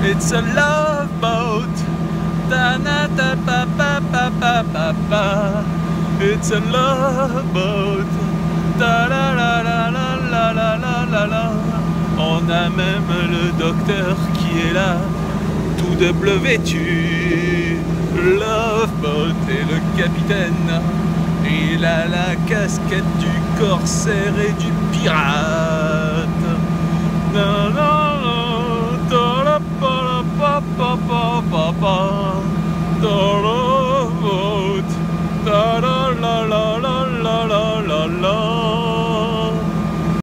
It's a love boat. Da na da pa pa pa pa pa pa. It's a love boat. Da la la la la la la la la la. On a même le docteur qui est là, tout de bleu vêtu. Love boat et le capitaine. Il a la casquette du corsaire et du pirate. Non, non.